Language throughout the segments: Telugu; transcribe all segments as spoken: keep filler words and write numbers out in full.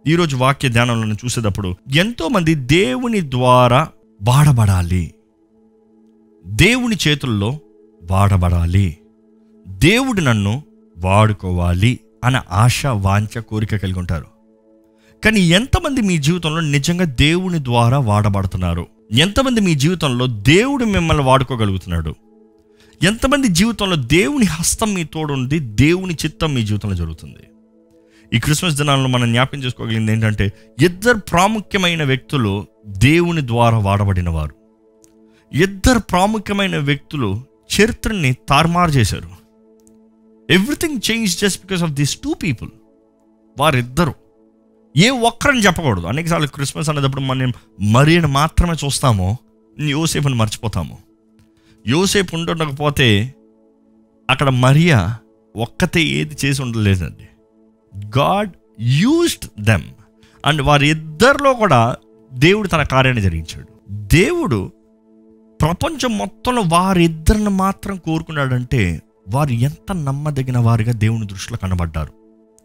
ఈరోజు వాక్య ధ్యానంలో చూసేటప్పుడు ఎంతోమంది దేవుని ద్వారా వాడబడాలి, దేవుని చేతుల్లో వాడబడాలి, దేవుడు నన్ను వాడుకోవాలి అనే ఆశ, వాంఛ, కోరిక కలిగి ఉంటారు. కానీ ఎంతమంది మీ జీవితంలో నిజంగా దేవుని ద్వారా వాడబడుతున్నారు? ఎంతమంది మీ జీవితంలో దేవుడు మిమ్మల్ని వాడుకోగలుగుతున్నాడు? ఎంతమంది జీవితంలో దేవుని హస్తం మీ తోడుంది, దేవుని చిత్తం మీ జీవితంలో జరుగుతుంది? ఈ క్రిస్మస్ దినాల్లో మనం జ్ఞాపకం చేసుకోగలిగింది ఏంటంటే, ఇద్దరు ప్రాముఖ్యమైన వ్యక్తులు దేవుని ద్వారా వాడబడిన వారు. ఇద్దరు ప్రాముఖ్యమైన వ్యక్తులు చరిత్రని తారుమారు చేశారు. Everything change just because of these two people. వారిద్దరు, ఏ ఒక్కరని చెప్పకూడదు. అనేకసార్లు క్రిస్మస్ అనేటప్పుడు మనం మరియను మాత్రమే చూస్తాము, యోసేపుని మర్చిపోతాము. యోసేపు ఉండకపోతే అక్కడ మరియా ఒక్కతే ఏది చేసి ఉండలేదండి. గాడ్ యూజ్డ్ దెమ్, అండ్ వారి ఇద్దరిలో కూడా దేవుడు తన కార్యాన్ని జరిగించాడు. దేవుడు ప్రపంచం మొత్తంలో వారిద్దరిని మాత్రం కోరుకున్నాడంటే వారు ఎంత నమ్మదగిన వారిగా దేవుని దృష్టిలో కనబడ్డారు.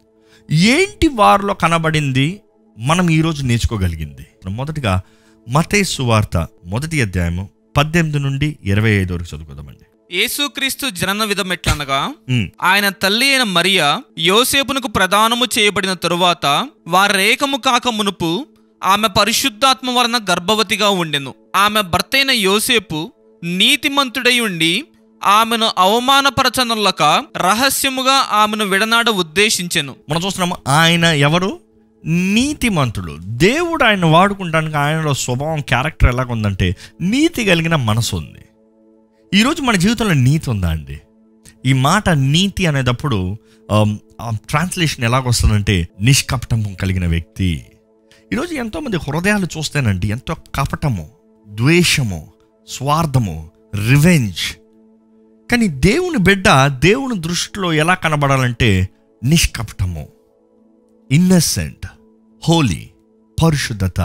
ఏంటి వారిలో కనబడింది మనం ఈరోజు నేర్చుకోగలిగింది? మొదటిగా మత్తయి సువార్త మొదటి అధ్యాయము పద్దెనిమిది నుండి ఇరవై ఐదు వరకు చదువుకుందామండి. యేసుక్రీస్తు జనన విధం ఎట్లనగా, ఆయన తల్లి అయిన మరియా యోసేపునకు ప్రదానము చేయబడిన తరువాత వారేకము కాక మునుపు ఆమె పరిశుద్ధాత్మ వలన గర్భవతిగా ఉండెను. ఆమె భర్త అయిన యోసేపు నీతిమంతుడై ఉండి ఆమెను అవమానపరచనులక రహస్యముగా ఆమెను విడనాడ ఉద్దేశించెను. మనం చూస్తున్నాము, ఆయన ఎవరు? నీతిమంతుడు. దేవుడు ఆయన వాడుకుంటానికి ఆయనలో స్వభావం, క్యారెక్టర్ ఎలాగుందంటే నీతి కలిగిన మనసు ఉంది. ఈరోజు మన జీవితంలో నీతి ఉందా అండి? ఈ మాట నీతి అనేటప్పుడు ట్రాన్స్లేషన్ ఎలాగొస్తుందంటే నిష్కపటం కలిగిన వ్యక్తి. ఈరోజు ఎంతోమంది హృదయాలు చూస్తేనండి ఎంతో కపటము, ద్వేషము, స్వార్థము, రివెంజ్. కానీ దేవుని బిడ్డ దేవుని దృష్టిలో ఎలా కనబడాలంటే నిష్కపటము, ఇన్నసెంట్, హోలీ, పరిశుద్ధత.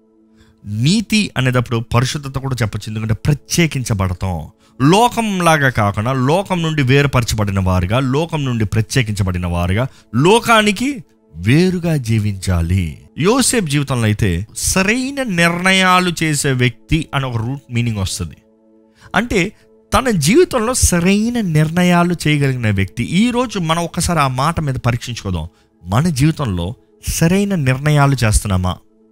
నీతి అనేటప్పుడు పరిశుద్ధత కూడా చెప్పచ్చు, ఎందుకంటే ప్రత్యేకించబడతాం. లోకంలాగా కాకుండా లోకం నుండి వేరుపరచబడిన వారుగా, లోకం నుండి ప్రత్యేకించబడిన వారుగా, లోకానికి వేరుగా జీవించాలి. యోసేపు జీవితంలో అయితే సరైన నిర్ణయాలు చేసే వ్యక్తి అని ఒక రూట్ మీనింగ్ వస్తుంది. అంటే తన జీవితంలో సరైన నిర్ణయాలు చేయగలిగిన వ్యక్తి. ఈరోజు మనం ఒకసారి ఆ మాట మీద పరీక్షించుకోదాం. మన జీవితంలో సరైన నిర్ణయాలు చేస్తున్నామా?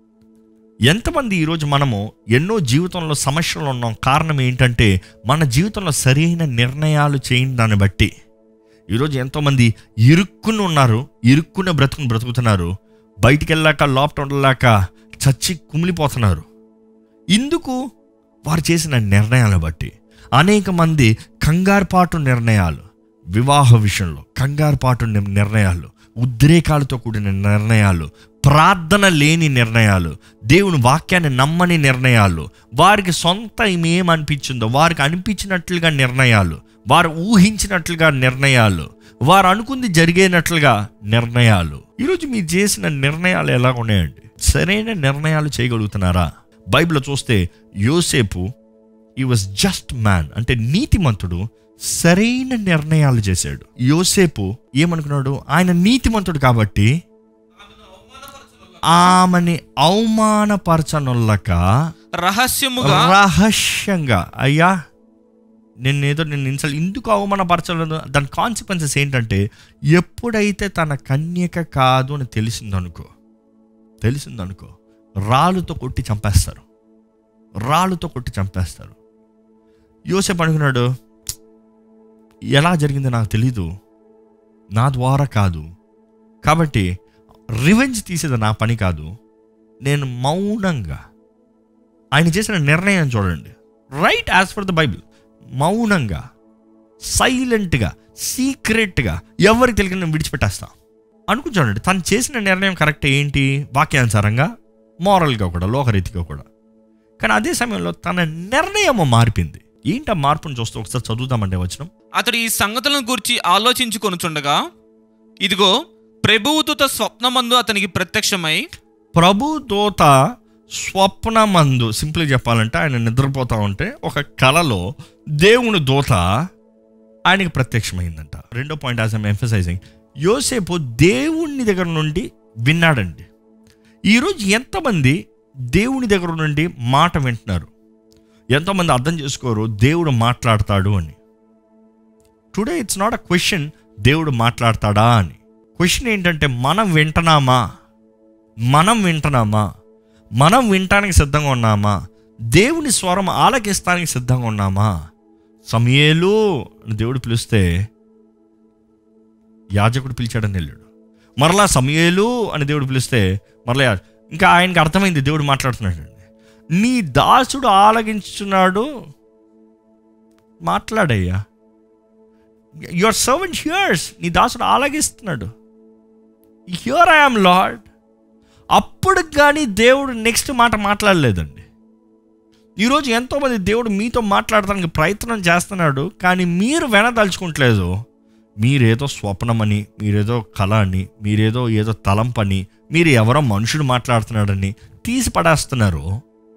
ఎంతమంది ఈరోజు మనము ఎన్నో జీవితంలో సమస్యలు ఉన్నాం. కారణం ఏంటంటే మన జీవితంలో సరైన నిర్ణయాలు చేయని దాన్ని బట్టి. ఈరోజు ఎంతోమంది ఇరుక్కుని ఉన్నారు, ఇరుక్కున్న బ్రతుకుని బ్రతుకుతున్నారు. బయటికి వెళ్ళాక, లోపట ఉండలేక చచ్చి కుమిలిపోతున్నారు. ఇందుకు వారు చేసిన నిర్ణయాలను బట్టి. అనేక మంది కంగారుపాటు నిర్ణయాలు, వివాహ విషయంలో కంగారుపాటు నిర్ణయాలు, ఉద్రేకాలతో కూడిన నిర్ణయాలు, ప్రార్థన లేని నిర్ణయాలు, దేవుని వాక్యాన్ని నమ్మని నిర్ణయాలు, వారికి సొంత ఏమనిపించిందో వారికి అనిపించినట్లుగా నిర్ణయాలు, వారు ఊహించినట్లుగా నిర్ణయాలు, వారు అనుకుంది జరిగేనట్లుగా నిర్ణయాలు. ఈరోజు మీరు చేసిన నిర్ణయాలు ఎలా ఉన్నాయండి? సరైన నిర్ణయాలు చేయగలుగుతున్నారా? బైబిల్లో చూస్తే యోసేపు ఈ వాజ్ జస్ట్ మ్యాన్, అంటే నీతిమంతుడు, సరైన నిర్ణయాలు చేశాడు. యోసేపు ఏమనుకున్నాడు? ఆయన నీతిమంతుడు కాబట్టి ఆమెని అవమానపరచనులక రహస్యముగా రహస్యంగా అయ్యా నేనేదో నేను ఇన్సల్ట్ ఎందుకు అవమానపరచలేదు, దాని కాన్సిక్వెన్సెస్ ఏంటంటే ఎప్పుడైతే తన కన్యక కాదు అని తెలిసిందనుకో తెలిసిందనుకో రాళ్ళుతో కొట్టి చంపేస్తారు, రాళ్ళుతో కొట్టి చంపేస్తారు. యోసేపు అనుకున్నాడు, ఎలా జరిగిందో నాకు తెలీదు, నా ద్వారా కాదు, కాబట్టి రివెంజ్ తీసేది నా పని కాదు, నేను మౌనంగా. ఆయన చేసిన నిర్ణయం చూడండి, right as for the Bible. మౌనంగా, సైలెంట్గా, సీక్రెట్గా, ఎవరికి తెలియక నేను విడిచిపెట్టేస్తా అనుకుంటానండి. తను చేసిన నిర్ణయం కరెక్ట్ ఏంటి? వాక్యానుసారంగా, మోరల్గా కూడా, లోకరీతిగా కూడా. కానీ అదే సమయంలో తన నిర్ణయము మారిపోయింది. ఏంటి ఆ మార్పును చూస్తూ ఒకసారి చదువుతామంటే వచనం. అతడు ఈ సంగతులను గురించి ఆలోచించుకొనుచుండగా ఇదిగో ప్రభుదూత స్వప్నమందు అతనికి ప్రత్యక్షమై, ప్రభుదూత స్వప్నమందు, సింపుల్గా చెప్పాలంటే ఆయన నిద్రపోతా ఉంటే ఒక కలలో దేవుని దూత ఆయనకి ప్రత్యక్షమైందంట. రెండో పాయింట్ యాజ్ ఐమ్ ఎంఫసైజింగ్, యోసేపు దేవుని దగ్గర నుండి విన్నాడండి. ఈరోజు ఎంతమంది దేవుని దగ్గర నుండి మాట వింటున్నారు? ఎంతోమంది అర్థం చేసుకోరు దేవుడు మాట్లాడతాడు అని. Today it's not a question దేవుడు మాట్లాడతాడా అని. క్వశ్చన్ ఏంటంటే మనం వింటున్నామా? మనం వింటున్నామా? మనం వినటానికి సిద్ధంగా ఉన్నామా? దేవుని స్వరం ఆలకిస్తానికి సిద్ధంగా ఉన్నామా? సమూయేలు అని దేవుడు పిలిస్తే యాజకుడు పిలిచాడని వెళ్ళాడు. మరలా సమూయేలు అని దేవుడు పిలిస్తే మరలా ఇంకా ఆయనకి అర్థమైంది దేవుడు మాట్లాడుతున్నాడు. నీ దాసుడు ఆలకించున్నాడు, మాట్లాడయ్యా. యువర్ సర్వెంట్ హియర్స్, నీ దాసుడు ఆలకిస్తున్నాడు. Here I am Lord. అప్పుడు కానీ దేవుడు నెక్స్ట్ మాట మాట్లాడలేదండి. ఈరోజు ఎంతోమంది దేవుడు మీతో మాట్లాడటానికి ప్రయత్నం చేస్తున్నాడు, కానీ మీరు వెనదలుచుకుంటలేదు. మీరేదో స్వప్నమని, మీరేదో కళ అని, మీరేదో ఏదో తలంపని, మీరు ఎవరో మనుషుడు మాట్లాడుతున్నాడని తీసి పడేస్తున్నారు.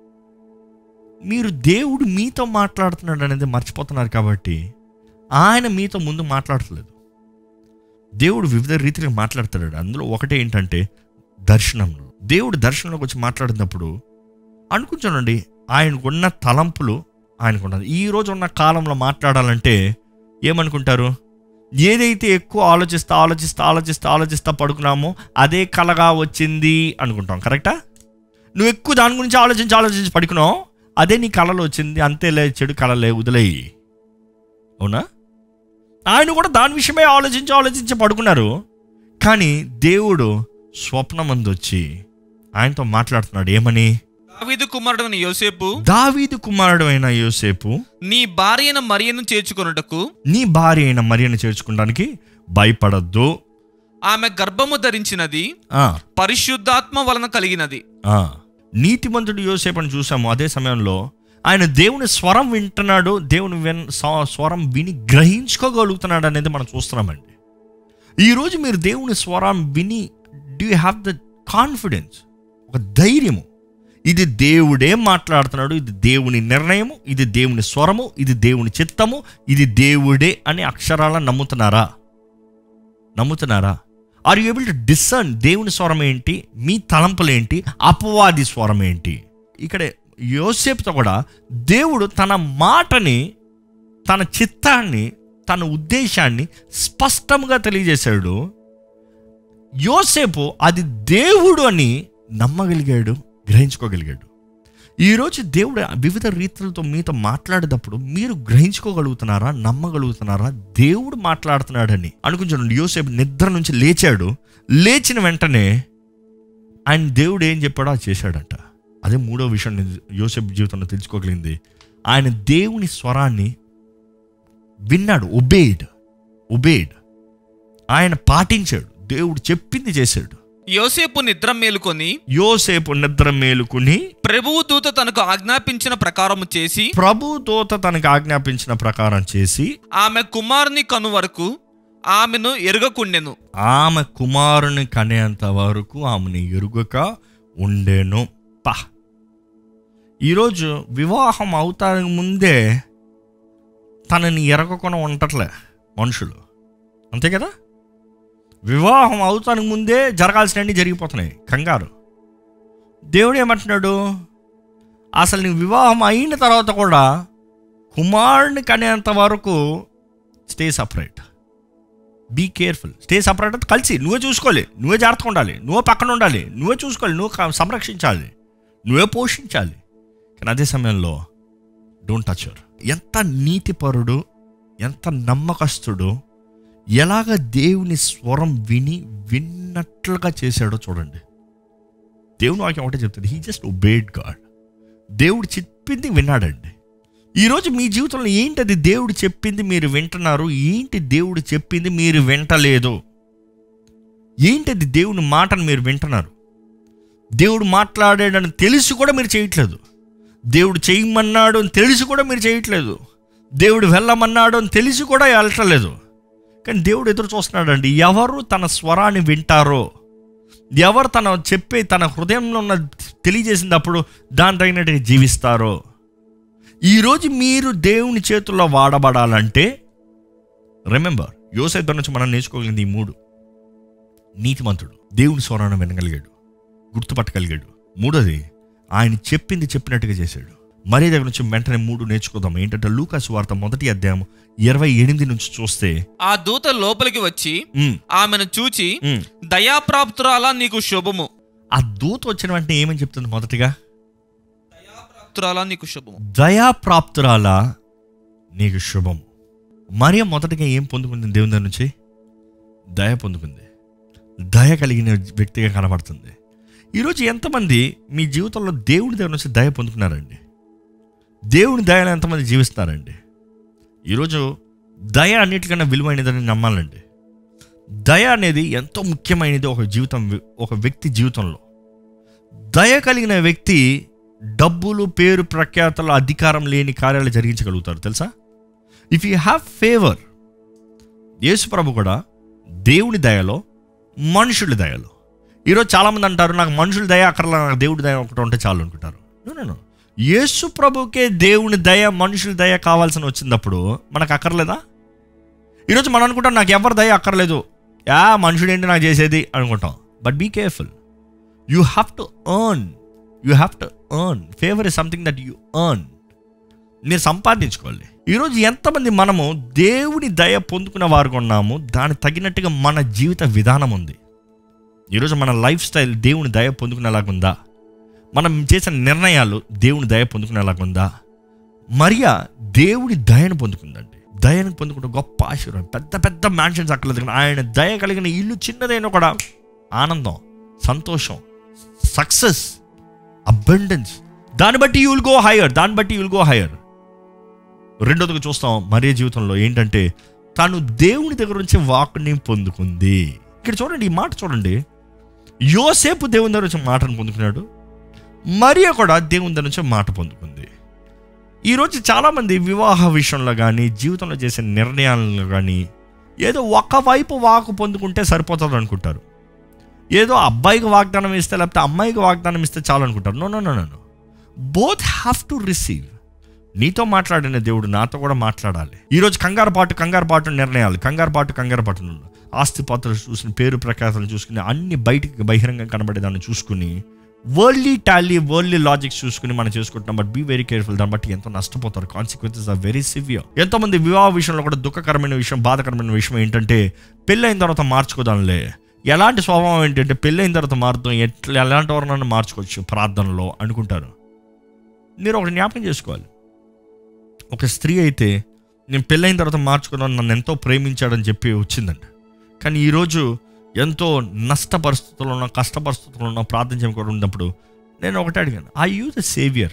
మీరు దేవుడు మీతో మాట్లాడుతున్నాడు అనేది మర్చిపోతున్నారు. కాబట్టి ఆయన మీతో ముందు మాట్లాడట్లేదు. దేవుడు వివిధ రీతిగా మాట్లాడతాడు. అందులో ఒకటి ఏంటంటే దర్శనంలో. దేవుడు దర్శనంలోకి వచ్చి మాట్లాడినప్పుడు అనుకుంటానండి, ఆయనకున్న తలంపులు ఆయనకున్నది. ఈరోజు ఉన్న కాలంలో మాట్లాడాలంటే ఏమనుకుంటారు? ఏదైతే ఎక్కువ ఆలోచిస్తా ఆలోచిస్తా ఆలోచిస్తా ఆలోచిస్తా పడుకున్నామో అదే కలగా వచ్చింది అనుకుంటాం. కరెక్టా? నువ్వు ఎక్కువ దాని గురించి ఆలోచించి ఆలోచించి పడుకున్నావు, అదే నీ కళలో వచ్చింది. అంతేలే, చెడు కళలే, వదిలేయి. అవునా? ఆయన కూడా దాని విషయమే ఆలోచించి ఆలోచించి పడుకున్నారు. కానీ దేవుడు స్వప్నమందు వచ్చి ఆయనతో మాట్లాడుతున్నాడు. ఏమని? దావీదు కుమారుడైన యోసేపు దావీదు కుమారుడైన యోసేపు నీ భార్య అయిన మరియను చేర్చుకొనుటకు నీ భార్య అయిన మరియను చేర్చుకోవడానికి భయపడద్దు. ఆమె గర్భము ధరించినది పరిశుద్ధాత్మ వలన కలిగినది. నీతిమంతుడు యోసేపుని చూసాము. అదే సమయంలో ఆయన దేవుని స్వరం వింటున్నాడు, దేవుని విన్ స్వరం విని గ్రహించుకోగలుగుతున్నాడు అనేది మనం చూస్తున్నామండి. ఈరోజు మీరు దేవుని స్వరం విని do you have the confidence, ఒక ధైర్యము, ఇది దేవుడే మాట్లాడుతున్నాడు, ఇది దేవుని నిర్ణయము, ఇది దేవుని స్వరము, ఇది దేవుని చిత్తము, ఇది దేవుడే అని అక్షరాలను నమ్ముతున్నారా? నమ్ముతున్నారా? Are you able to discern దేవుని స్వరం ఏంటి, మీ తలంపులు ఏంటి, అపవాది స్వరం ఏంటి? ఇక్కడ యోసేపుతో కూడా దేవుడు తన మాటని, తన చిత్తాన్ని, తన ఉద్దేశాన్ని స్పష్టంగా తెలియజేశాడు. యోసేపు అది దేవుడు అని నమ్మగలిగాడు, గ్రహించుకోగలిగాడు. ఈరోజు దేవుడు వివిధ రీతులతో మీతో మాట్లాడేటప్పుడు మీరు గ్రహించుకోగలుగుతున్నారా, నమ్మగలుగుతున్నారా దేవుడు మాట్లాడుతున్నాడని? అనుకుంటాను. యోసేపు నిద్ర నుంచి లేచాడు, లేచిన వెంటనే ఆయన దేవుడు ఏం చెప్పాడో అది చేశాడంట. అదే మూడో విషయం యోసేపు జీవితంలో తెలుసుకోగలిగింది. ఆయన దేవుని స్వరాన్ని విన్నాడు, ఒబేడ్ ఒబేడ్ ఆయన పాటించాడు, దేవుడు చెప్పింది చేశాడు. యోసేపు నిద్ర మేలుకొని యోసేపు నిద్ర మేలుకుని ప్రభువు దూత తనకు ఆజ్ఞాపించిన ప్రకారం చేసి ప్రభు దూత తనకు ఆజ్ఞాపించిన ప్రకారం చేసి ఆమె కుమారుని కను వరకు ఆమెను ఎరుగకుండెను. ఆమె కుమారుని కనేంత వరకు ఆమెను ఎరుగక ఉండేను. పా ఈరోజు వివాహం అవుతానికి ముందే తనని ఎరగకుండా ఉండట్లే మనుషులు, అంతే కదా? వివాహం అవుతానికి ముందే జరగాల్సినవన్నీ జరిగిపోతున్నాయి, కంగారు. దేవుడు ఏమంటున్నాడు? అసలు నీ వివాహం అయిన తర్వాత కూడా కుమారుని కనేంత వరకు stay separate, be careful. Stay separate అంటే కలిసి నువ్వే చూసుకోవాలి, నువ్వే జాగ్రత్తగా ఉండాలి, నువ్వే పక్కన ఉండాలి, నువ్వే చూసుకోవాలి, నువ్వు సంరక్షించాలి, నువ్వే పోషించాలి. కానీ అదే సమయంలో డోంట్ టచ్ హర్. ఎంత నీతిపరుడు, ఎంత నమ్మకస్తుడు, ఎలాగ దేవుని స్వరం విని విన్నట్లుగా చేశాడో చూడండి. దేవుని వాక్యం ఒకటే చెప్తుంది, హీ జస్ట్ ఒబేడ్ గాడ్. దేవుడు చెప్పింది విన్నాడండి. ఈరోజు మీ జీవితంలో ఏంటది దేవుడు చెప్పింది మీరు వింటున్నారు, ఏంటి దేవుడు చెప్పింది మీరు వింటలేదు? ఏంటది దేవుని మాటను మీరు వింటున్నారు? దేవుడు మాట్లాడాడని తెలిసి కూడా మీరు చేయట్లేదు. దేవుడు చేయమన్నాడు అని తెలిసి కూడా మీరు చేయట్లేదు. దేవుడు వెళ్ళమన్నాడు అని తెలిసి కూడా వెళ్ళట్లేదు. కానీ దేవుడు ఎదురు చూస్తున్నాడండి. ఎవరు తన స్వరాన్ని వింటారో, ఎవరు తన చెప్పే తన హృదయంలో ఉన్న తెలియజేసినప్పుడు దాని తగినట్టుగా జీవిస్తారో. ఈరోజు మీరు దేవుని చేతుల్లో వాడబడాలంటే రిమెంబర్, యోసేపు నుంచి మనం నేర్చుకోగలిగింది ఈ మూడు. నీతిమంతుడు దేవుని స్వరాన్ని వినగలిగాడు, గుర్తుపట్టగలిగాడు. మూడోది, ఆయన చెప్పింది చెప్పినట్టుగా చేశాడు. మరియ దగ్గర నుంచి వెంటనే మూడు నేర్చుకుందాం. ఏంటంటే లూకా సువార్త మొదటి అధ్యాయం ఇరవై ఎనిమిది నుంచి చూస్తే, ఆ దూత లోపలికి వచ్చి ఆమెను చూచి, దయాప్రాప్తురాలా నీకు శుభము. ఆ దూత వచ్చిన వెంటనే ఏమని చెప్తుంది? మొదటిగా, దయాప్రాప్తురాలా నీకు శుభము. దయాప్రాప్తురాలా నీకు శుభం. మరియ మొదటిగా ఏం పొందుకుంది? దేవుని దగ్గర నుంచి దయ పొందుకుంది. దయ కలిగిన వ్యక్తిగా కనబడుతుంది. ఈరోజు ఎంతమంది మీ జీవితంలో దేవుడి దగ్గర నుంచి దయ పొందుకున్నారండి? దేవుని దయను ఎంతమంది జీవిస్తున్నారండి? ఈరోజు దయ అన్నిటికన్నా విలువైనదని నమ్మాలండి. దయ అనేది ఎంతో ముఖ్యమైనది ఒక జీవితం, ఒక వ్యక్తి జీవితంలో. దయ కలిగిన వ్యక్తి డబ్బులు, పేరు, ప్రఖ్యాతలు, అధికారం లేని కార్యాలు జరిగించగలుగుతారు. తెలుసా? If you have favour, Yesu ప్రభు కూడా దేవుని దయలో, మనుషుల దయలో. ఈరోజు చాలామంది అంటారు, నాకు మనుషుల దయ అక్కర్లా, నాకు దేవుడి దయ ఒకటి ఉంటే చాలు అనుకుంటారు. నేను యేసు ప్రభుకే దేవుని దయ, మనుషుల దయ కావాల్సిన వచ్చినప్పుడు మనకు అక్కర్లేదా? ఈరోజు మనం అనుకుంటాం, నాకు ఎవరి దయ అక్కర్లేదు, యా మనుషుడు ఏంటి నాకు చేసేది అనుకుంటాం. But be careful. You have to earn. You have to earn. Favour is something that you earn. మీరు సంపాదించుకోవాలి. ఈరోజు ఎంతమంది మనము దేవుని దయ పొందుకున్న వారుగా ఉన్నాము, దానికి తగినట్టుగా మన జీవిత విధానం ఉంది. ఈరోజు మన లైఫ్ స్టైల్ దేవుని దయ పొందుకునేలాగుందా? మనం చేసిన నిర్ణయాలు దేవుని దయ పొందుకునేలాగుందా? మరియా దేవుడి దయను పొందుకుందండి. దయను పొందుకుంటే గొప్ప ఆశీర్వాదం. పెద్ద పెద్ద మ్యాన్షన్స్ అక్కర్లేదు, ఆయన దయ కలిగిన ఇల్లు చిన్నదైనా కూడా ఆనందం, సంతోషం, సక్సెస్, అబండెన్స్. దాన్ని బట్టి యూ విల్ గో హైయర్. దాన్ని బట్టి యూ విల్ గో హైయర్. రెండోదిగా చూస్తాం మరియ జీవితంలో ఏంటంటే, తాను దేవుని దగ్గర నుంచి వాక్కుని పొందుకుంది. ఇక్కడ చూడండి, ఈ మాట చూడండి. యోసేపు దేవుని దగ్గర నుంచి మాటను పొందుకున్నాడు, మరియ కూడా దేవుని దగ్గర నుంచి మాట పొందుకుంది. ఈరోజు చాలామంది వివాహ విషయంలో కానీ, జీవితంలో చేసే నిర్ణయాలలో కానీ ఏదో ఒకవైపు వాకు పొందుకుంటే సరిపోతుంది అనుకుంటారు. ఏదో అబ్బాయికి వాగ్దానం ఇస్తే, లేకపోతే అమ్మాయికి వాగ్దానం ఇస్తే చాలు అనుకుంటారు. No no no no both have to receive. నీతో మాట్లాడిన దేవుడు నాతో కూడా మాట్లాడాలి. ఈరోజు కంగారు పాటు కంగారు పాటు నిర్ణయాలు, కంగారు పాటు కంగారు పాటు ఆస్తి పాత్రలు చూసుకుని, పేరు ప్రఖ్యాతలు చూసుకుని, అన్ని బయటికి బహిరంగంగా కనబడేదాన్ని చూసుకుని, వరల్డ్లీ టాలీ, వరల్డ్లీ లాజిక్స్ చూసుకుని మనం చేసుకుంటున్నాం. But be very careful. దాన్ని బట్టి ఎంతో నష్టపోతారు. Consequences are very severe. ఎంతోమంది వివాహ విషయంలో కూడా దుఃఖకరమైన విషయం, బాధకరమైన విషయం ఏంటంటే, పెళ్ళైన తర్వాత మార్చుకోదాంలే. ఎలాంటి స్వభావం ఏంటంటే, పెళ్ళైన తర్వాత మారుతాం, ఎట్లా ఎలాంటి వారినైనా మార్చుకోవచ్చు ప్రార్థనలో అనుకుంటారు. మీరు ఒకటి జ్ఞాపకం చేసుకోవాలి. ఒక స్త్రీ అయితే నేను పెళ్ళైన తర్వాత మార్చుకున్నాను, నన్ను ఎంతో ప్రేమించాడని చెప్పి వచ్చిందండి. కానీ ఈరోజు ఎంతో నష్ట పరిస్థితుల్లో ఉన్న, కష్ట పరిస్థితుల్లో ఉన్న, ప్రార్థన చేయకుండా ఉన్నప్పుడు నేను ఒకటి అడిగాను, ఐ యూ ద సేవియర్?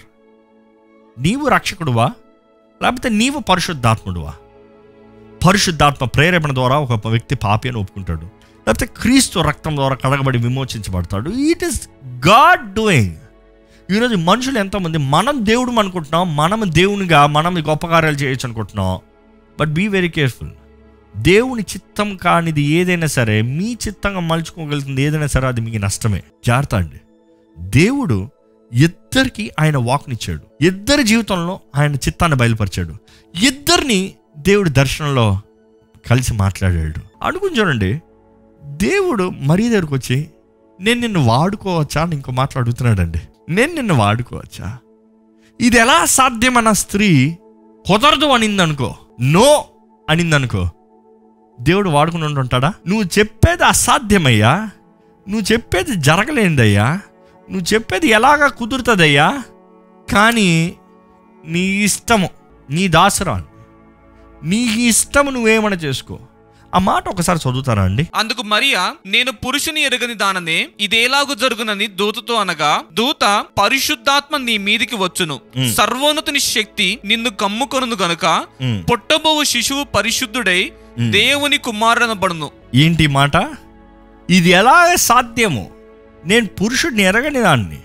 నీవు రక్షకుడువా, లేకపోతే నీవు పరిశుద్ధాత్ముడువా? పరిశుద్ధాత్మ ప్రేరేపణ ద్వారా ఒక వ్యక్తి పాపి అని ఒప్పుకుంటాడు, లేకపోతే క్రీస్తు రక్తం ద్వారా కడగబడి విమోచించబడతాడు. It is God doing. ఈరోజు మనుషులు ఎంతోమంది మనం దేవుడు అనుకుంటున్నాం, మనం దేవునిగా మనం గొప్ప కార్యాలు చేయొచ్చు అనుకుంటున్నాం. But be very careful. దేవుని చిత్తం కానిది ఏదైనా సరే, మీ చిత్తంగా మలుచుకోగలుగుతుంది ఏదైనా సరే, అది మీకు నష్టమే. జాగ్రత్త అండి. దేవుడు ఇద్దరికి ఆయన వాక్నిచ్చాడు, ఇద్దరి జీవితంలో ఆయన చిత్తాన్ని బయలుపరిచాడు, ఇద్దరిని దేవుడి దర్శనంలో కలిసి మాట్లాడాడు. అనుకుని చూడండి, దేవుడు మరీ దగ్గరకు వచ్చి, నేను నిన్ను వాడుకోవచ్చా అని ఇంకో మాట్లాడుతున్నాడండి. నేను నిన్ను వాడుకోవచ్చా? ఇది ఎలా సాధ్యమన్న స్త్రీ కుదరదు అనిందనుకో, నో అనిందనుకో, దేవుడు వాడుకుని ఉంటుంటాడా? నువ్వు చెప్పేది అసాధ్యమయ్యా, నువ్వు చెప్పేది జరగలేనిదయ్యా, నువ్వు చెప్పేది ఎలాగా కుదురుతుందయ్యా, కానీ నీ ఇష్టము, నీ దాసరాలు, నీ ఇష్టము, నువ్వేమన్నా చేసుకో. ఆ మాట ఒకసారి చదువుతారా అండి? అందుకు మరియా, నేను పురుషుని ఎరగని దాననే, ఇదేలాగు జరుగునని దూతతో అనగా, దూత, పరిశుద్ధాత్మ నీ మీదికి వచ్చును, సర్వోన్నతుని శక్తి నిన్ను కమ్ముకొనును గనుక పుట్టబోవు శిశువు పరిశుద్ధుడై దేవుని కుమారుడనబడును. ఏంటి మాట? ఇది ఎలా సాధ్యము? నేను పురుషుడిని ఎరగని దాన్ని,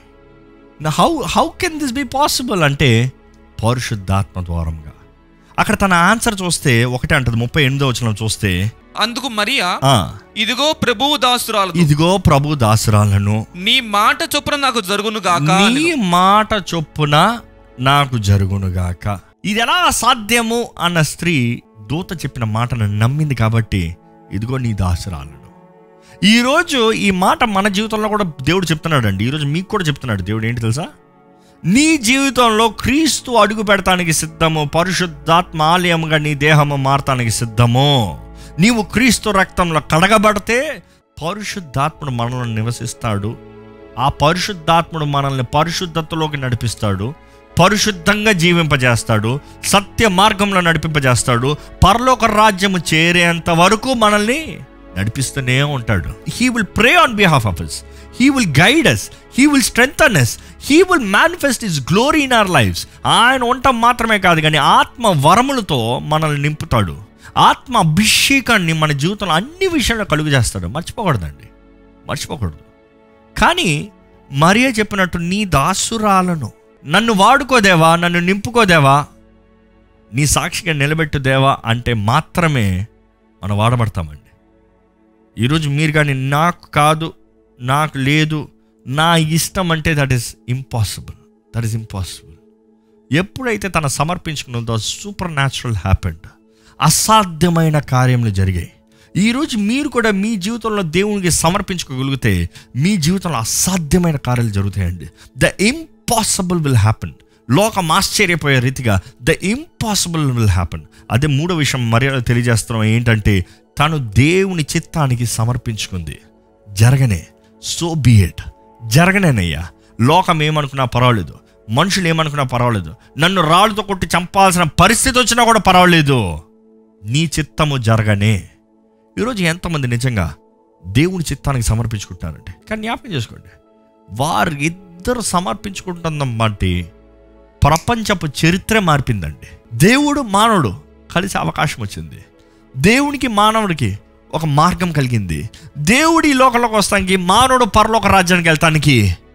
how how can this be possible అంటే, పరిశుద్ధాత్మ ద్వారంగా. అక్కడ తన ఆన్సర్ చూస్తే ఒకటే అంటది. ముప్పై ఎనిమిదో వచనం చూస్తే, అందుకు మరియా, ఇదిగో ప్రభువు దాసురాలు, ఇదిగో ప్రభు దాసురాలను, నీ మాట చొప్పున నాకు జరుగును గాక, నీ మాట చొప్పున నాకు జరుగును గాక. ఇది ఎలా సాధ్యము అన్న స్త్రీ దూత చెప్పిన మాటను నమ్మింది కాబట్టి, ఇదిగో నీ దాసురాలను. ఈరోజు ఈ మాట మన జీవితంలో కూడా దేవుడు చెప్తున్నాడు అండి. ఈరోజు మీకు కూడా చెప్తున్నాడు దేవుడు. ఏంటి తెలుసా? నీ జీవితంలో క్రీస్తు అడుగు పెడతానికి సిద్ధము, పరిశుద్ధాత్మ ఆలయముగా నీ దేహము మారటానికి సిద్ధము. నీవు క్రీస్తు రక్తంలో కడగబడితే పరిశుద్ధాత్ముడు మనలో నివసిస్తాడు. ఆ పరిశుద్ధాత్ముడు మనల్ని పరిశుద్ధతలోకి నడిపిస్తాడు, పరిశుద్ధంగా జీవింపజేస్తాడు, సత్య మార్గంలో నడిపింపజేస్తాడు, పరలోక రాజ్యము చేరేంత వరకు మనల్ని నడిపిస్తూనే ఉంటాడు. He will pray on behalf of us, he will guide us, he will strengthen us, he will manifest his glory in our lives. ఆయన ఉండటం మాత్రమే కాదు కానీ ఆత్మ వరములతో మనల్ని నింపుతాడు. ఆత్మ అభిషేకాన్ని మన జీవితంలో అన్ని విషయాల్లో కలుగు చేస్తాడు. మర్చిపోకూడదండి, మర్చిపోకూడదు. కానీ మరియ చెప్పినట్టు నీ దాసురాలను నన్ను వాడుకోదేవా, నన్ను నింపుకోదేవా, నీ సాక్షిగా నిలబెట్టుదేవా అంటే మాత్రమే మనం వాడబడతామండి. ఈరోజు మీరు కానీ నాకు కాదు, నాకు లేదు, నా ఇష్టం అంటే that is impossible, that is impossible. ఎప్పుడైతే తన సమర్పించుకున్నదో సూపర్ న్యాచురల్ హ్యాపెండ్, అసాధ్యమైన కార్యములు జరిగాయి. ఈరోజు మీరు కూడా మీ జీవితంలో దేవునికి సమర్పించుకోగలిగితే మీ జీవితంలో అసాధ్యమైన కార్యాలు జరుగుతాయండి. The impossible will happen. లోకం ఆశ్చర్యపోయే రీతిగా ద ఇంపాసిబుల్ విల్ హ్యాపెన్. అదే మూడో విషయం మర్యాద తెలియజేస్తున్నాం. ఏంటంటే తను దేవుని చిత్తానికి సమర్పించుకుంది. జరగనే, సో బీ ఇట్, జరగనేనయ్యా. లోకం ఏమనుకున్నా పర్వాలేదు, మనుషులు ఏమనుకున్నా పర్వాలేదు, నన్ను రాళ్ళతో కొట్టి చంపాల్సిన పరిస్థితి వచ్చినా కూడా పర్వాలేదు, నీ చిత్తము జరగనే. ఈరోజు ఎంతమంది నిజంగా దేవుని చిత్తానికి సమర్పించుకుంటున్నారంటే, కానీ జ్ఞాపకం చేసుకోండి, వారు ఇద్దరు సమర్పించుకుంటున్న బట్టి ప్రపంచపు చరిత్ర మారిపోయిందండి. దేవుడు మానవుడు కలిసి అవకాశం వచ్చింది. దేవునికి మానవుడికి ఒక మార్గం కలిగింది. దేవుడు ఈ లోకంలోకి వస్తానికి, మానవుడు పరలోక రాజ్యానికి వెళ్తానికి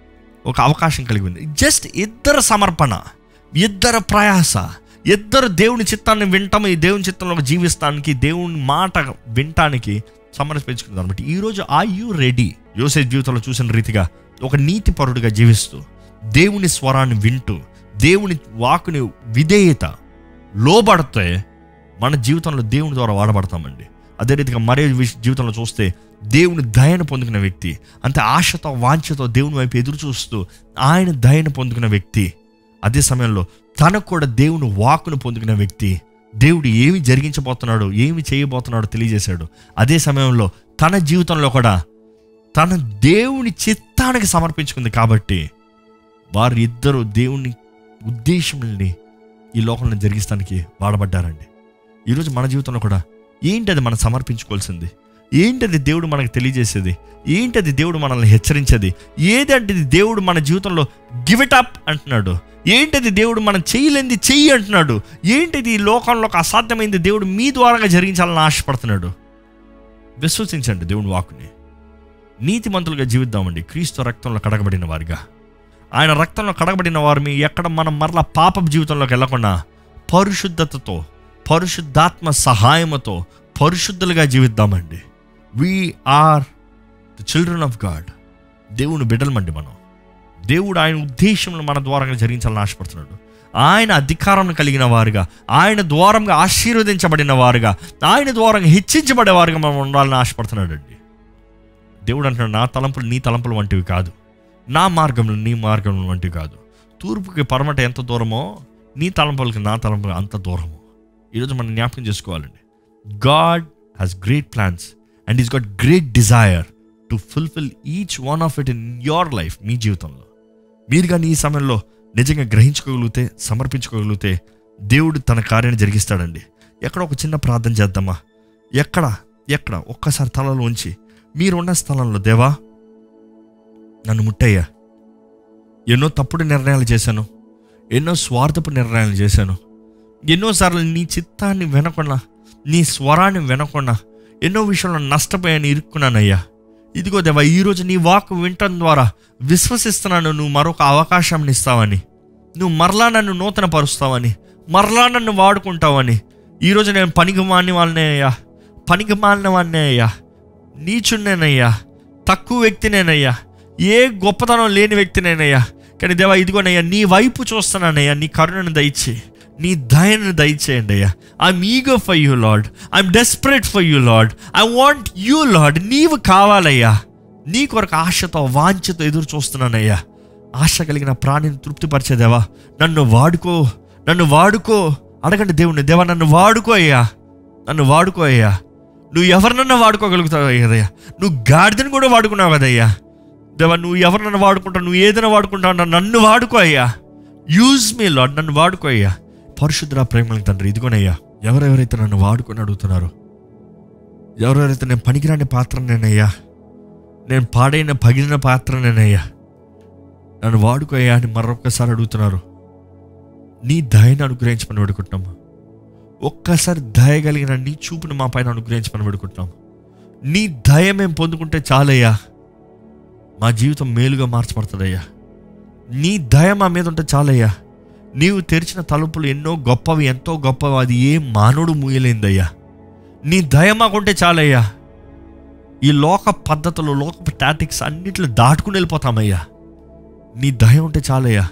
ఒక అవకాశం కలిగింది. జస్ట్ ఇద్దరు సమర్పణ, ఇద్దరు ప్రయాస, ఇద్దరు దేవుని చిత్తాన్ని వింటాము, ఈ దేవుని చిత్తంలో జీవిస్తానికి, దేవుని మాట వినటానికి సమర్పించుకుందాం అనమాట. ఈరోజు ఆర్ యూ రెడీ? యోసేపు జీవితంలో చూసిన రీతిగా ఒక నీతి పరుడుగా జీవిస్తూ, దేవుని స్వరాన్ని వింటూ, దేవుని వాక్కుని విధేయత లోబడితే మన జీవితంలో దేవుని ద్వారా వాడబడతామండి. అదే రీతిగా మరే జీవితంలో చూస్తే దేవుని దయను పొందుకున్న వ్యక్తి, అంతే ఆశతో వాంఛతో దేవుని వైపు ఎదురు చూస్తూ ఆయన దయను పొందుకున్న వ్యక్తి, అదే సమయంలో తనకు కూడా దేవుని వాక్కును పొందుకున్న వ్యక్తి, దేవుడు ఏమి జరిగించబోతున్నాడో, ఏమి చేయబోతున్నాడో తెలియజేశాడు. అదే సమయంలో తన జీవితంలో కూడా తన దేవుని చిత్తానికి సమర్పించుకుంది. కాబట్టి వారు ఇద్దరు దేవుని ఉద్దేశాలని ఈ లోకంలో జరిగిస్తానికి వాడబడ్డారండి. ఈరోజు మన జీవితంలో కూడా ఏంటది మనం సమర్పించుకోవాల్సింది? ఏంటది దేవుడు మనకు తెలియజేసేది? ఏంటది దేవుడు మనల్ని హెచ్చరించేది? ఏదంటే దేవుడు మన జీవితంలో గివ్ ఇట్ అప్ అంటున్నాడు? ఏంటది దేవుడు మనం చేయలేంది చెయ్యి అంటున్నాడు? ఏంటిది ఈ లోకంలో ఒక అసాధ్యమైంది దేవుడు మీ ద్వారాగా జరిగించాలని ఆశపడుతున్నాడు? విశ్వసించండి దేవుని వాక్కుని. నీతిమంతులుగా జీవిద్దామండి, క్రీస్తు రక్తంలో కడగబడిన వారిగా. ఆయన రక్తంలో కడగబడిన వారిని ఎక్కడ మనం మరలా పాప జీవితంలోకి వెళ్ళకుండా పరిశుద్ధతతో, పరిశుద్ధాత్మ సహాయముతో పరిశుద్ధులుగా జీవిద్దామండి. We are the children of God. దేవుని బిడ్డలమండి మనం. దేవుడు ఆయన ఉద్దేశంలో మన ద్వారంగా జరిగించాలని ఆశపడుతున్నాడు. ఆయన అధికారం కలిగిన వారుగా, ఆయన ద్వారంగా ఆశీర్వదించబడిన వారుగా, ఆయన ద్వారంగా హెచ్చించబడే వారుగా మనం ఉండాలని ఆశపడుతున్నాడు అండి. దేవుడు అంటున్నాడు, నా తలంపులు నీ తలంపులు వంటివి కాదు, నా మార్గంలో నీ మార్గం వంటివి కాదు. తూర్పుకి పడమట ఎంత దూరమో నీ తలంపులకి నా తలంపులు అంత దూరము. ఈరోజు మనం జ్ఞాపకం చేసుకోవాలండి, God has great plans and is got great desire to fulfil each one of it in your life. మీ జీవితంలో మీరు కానీ ఈ సమయంలో నిజంగా గ్రహించుకోగలిగితే, సమర్పించుకోగలిగితే దేవుడు తన కార్యాన్ని జరిగిస్తాడండి. ఎక్కడ ఒక చిన్న ప్రార్థన చేద్దామా? ఎక్కడ ఎక్కడ ఒక్కసారి తలలో ఉంచి మీరున్న స్థలంలో, దేవా నన్ను ముట్టయ్యా, ఎన్నో తప్పుడు నిర్ణయాలు చేశాను, ఎన్నో స్వార్థపు నిర్ణయాలు చేశాను, ఎన్నోసార్లు నీ చిత్తాన్ని వినకుండా, నీ స్వరాన్ని వినకుండా ఎన్నో విషయంలో నష్టపోయాను, ఇరుక్కున్నానయ్యా. ఇదిగో దేవా, ఈరోజు నీ వాక్కు వినటం ద్వారా విశ్వసిస్తున్నాను, నువ్వు మరొక అవకాశాన్ని ఇస్తావని, నువ్వు మరలా నన్ను నూతన పరుస్తావని, మరలా నన్ను వాడుకుంటావని. ఈరోజు నేను పనికి మాలిన వాళ్ళనే అయ్యా, పనికి మాలిన వాడినే అయ్యా, నీచున్నేనయ్యా, తక్కువ వ్యక్తినేనయ్యా, ఏ గొప్పతనం లేని వ్యక్తినేనయ్యా. కానీ దేవా ఇదిగోనయ్యా, నీ వైపు చూస్తున్నానయ్యా, నీ కరుణను దయచి, నీ దయను దయచేయండి అయ్యా. I'm eager for you Lord, I'm desperate for you Lord, I want you Lord. నీవు కావాలయ్యా. నీ కొరకు ఆశతో వాంఛతో ఎదురు చూస్తున్నానయ్యా. ఆశ కలిగిన ప్రాణిని తృప్తిపరిచేదేవా, నన్ను వాడుకో, నన్ను వాడుకో. అడగండి దేవుణ్ణి, దేవా నన్ను వాడుకో అయ్యా, నన్ను వాడుకో అయ్యా. నువ్వు ఎవరినన్నా వాడుకోగలుగుతావు కదయ్యా. నువ్వు గాడిదని కూడా వాడుకున్నావు కదయ్యా. దేవా నువ్వు ఎవరినన్నా వాడుకుంటావు, నువ్వు ఏదైనా వాడుకుంటావు, నన్ను వాడుకో అయ్యా. యూజ్ మీ లార్డ్, నన్ను వాడుకో అయ్యా. పరిశుద్ధ ప్రేమలకు తండ్రి, ఇదిగోనయ్యా ఎవరెవరైతే నన్ను వాడుకొని అడుగుతున్నారో, ఎవరెవరైతే నేను పనికిరాని పాత్రనేనయ్యా, నేను పాడైన పగిలిన పాత్రనేనయ్యా, నన్ను వాడుకో అయ్యా అని మరొక్కసారి అడుగుతున్నారు. నీ దయను అనుగ్రహించమని వేడుకుంటున్నాము. ఒక్కసారి దయ కలిగిన నీ చూపును మా పైన అనుగ్రహించమని వేడుకుంటున్నాము. నీ దయ మేము పొందుకుంటే చాలయ్యా, మా జీవితం మేలుగా మార్చబడుతుందయ్యా. నీ దయ మా మీద ఉంటే చాలయ్యా. నీవు తెరిచిన తలుపులు ఎన్నో గొప్పవి, ఎంతో గొప్పవి, అది ఏ మానవుడు మూయలేందయ్యా. నీ దయ మాకుంటే చాలయ్యా. ఈ లోక పద్ధతులు, లోక టాటిక్స్ అన్నిట్లో దాటుకుని వెళ్ళిపోతామయ్యా. నీ దయ ఉంటే చాలయ్యా.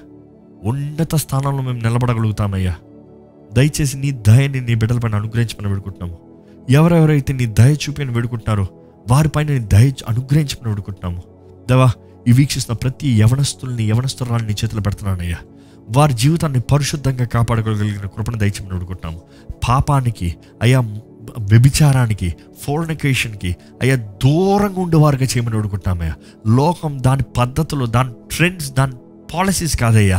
ఉన్నత స్థానంలో మేము నిలబడగలుగుతామయ్యా. దయచేసి నీ దయని నీ బిడ్డలపైన అనుగ్రహించమని వేడుకుంటున్నాము. ఎవరెవరైతే నీ దయ చూపని వేడుకుంటున్నారో వారిపైన నీ దయ అనుగ్రహించమని వేడుకుంటున్నాము. దేవా ఈ వీక్షిస్తున్న ప్రతి యవనస్తుల్ని, యవనస్తురాలని నీ చేతులు పెడుతున్నానయ్యా. వారి జీవితాన్ని పరిశుద్ధంగా కాపాడగలిగిన కృపను దయచేయమని వేడుకుంటున్నాము. పాపానికి అయ్యా, వ్యభిచారానికి, ఫోర్నికేషన్కి అయ్యా దూరంగా ఉండేవారుగా చేయమని వేడుకుంటున్నామయ్యా. లోకం దాని పద్ధతులు, దాని ట్రెండ్స్, దాని పాలసీస్ కాదయ్యా.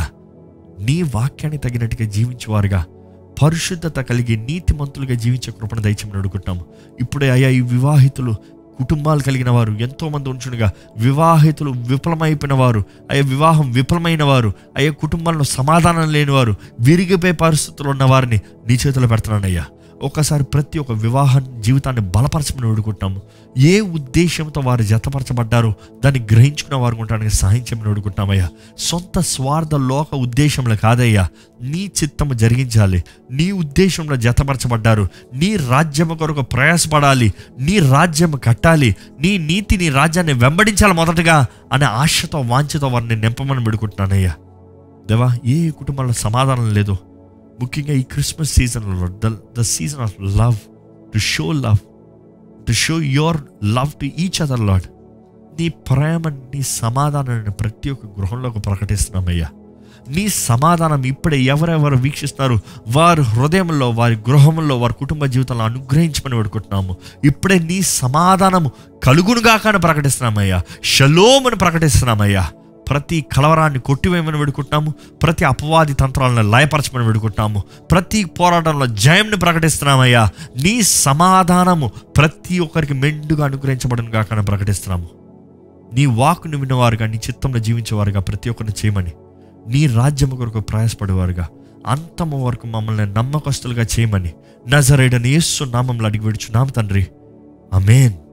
నీ వాక్యాన్ని తగినట్టుగా జీవించేవారుగా, పరిశుద్ధత కలిగి నీతిమంతులుగా జీవించే కృపను దయచేయమని వేడుకుంటున్నాము. ఇప్పుడే అయ్యా ఈ వివాహితులు, కుటుంబాలు కలిగిన వారు ఎంతోమంది ఉంచునుగా, వివాహితులు విఫలమైపోయిన వారు, అయ్యా వివాహం విఫలమైన వారు, అయ్యా కుటుంబాల్లో సమాధానం లేని వారు, విరిగిపోయే పరిస్థితులు ఉన్న వారిని నీ చేతిలో పెడుతున్నానయ్యా. ఒక్కసారి ప్రతి ఒక్క వివాహ జీవితాన్ని బలపరచమని వేడుకుంటాము. ఏ ఉద్దేశంతో వారు జతపరచబడ్డారో దాన్ని గ్రహించుకున్న వారు ఉండడానికి సహాయం చేయమని వేడుకుంటామయ్యా. సొంత స్వార్థ లోక ఉద్దేశంలో కాదయ్యా, నీ చిత్తము జరిగించాలి. నీ ఉద్దేశంలో జతపరచబడ్డారు. నీ రాజ్యము కొరకు ప్రయాసపడాలి, నీ రాజ్యం కట్టాలి, నీ నీతి, నీ రాజ్యాన్ని వెంబడించాలి మొదటగా అనే ఆశతో, వాంఛతో వారిని నింపమని వేడుకుంటున్నానయ్యా. దేవా ఏ కుటుంబంలో సమాధానం లేదు, ముఖ్యంగా ఈ క్రిస్మస్ సీజన్లో, the the season of love, to show love, to show your love to each other Lord. నీ ప్రేమ, నీ సమాధానాన్ని ప్రతి ఒక్క గృహంలోకి ప్రకటిస్తున్నామయ్యా. నీ సమాధానం ఇప్పుడే ఎవరెవరు వీక్షిస్తున్నారు వారి హృదయంలో, వారి గృహంలో, వారి కుటుంబ జీవితంలో అనుగ్రహించమని వేడుకుంటున్నాము. ఇప్పుడే నీ సమాధానము కలుగునుగాక అని ప్రకటిస్తున్నామయ్యా. షలోమ్ అని ప్రకటిస్తున్నామయ్యా. ప్రతి కలవరాన్ని కొట్టివేయమని వేడుకుంటున్నాము. ప్రతి అపవాది తంత్రాలను లయపరచమని వేడుకుంటున్నాము. ప్రతి పోరాటంలో జయంని ప్రకటిస్తున్నామయ్యా. నీ సమాధానము ప్రతి ఒక్కరికి మెండుగా అనుగ్రహించబడను గాక అని ప్రకటిస్తున్నాము. నీ వాక్కును విన్నవారుగా, నీ చిత్తంలో జీవించేవారుగా ప్రతి ఒక్కరిని చేయమని, నీ రాజ్యము కొరకు ప్రయాసపడేవారుగా, అంతము వరకు మమ్మల్ని నమ్మకస్తులుగా చేయమని నజరేయుడైన యేసు నామములో అడిగి వేడుచున్నాము తండ్రి. ఆమేన్.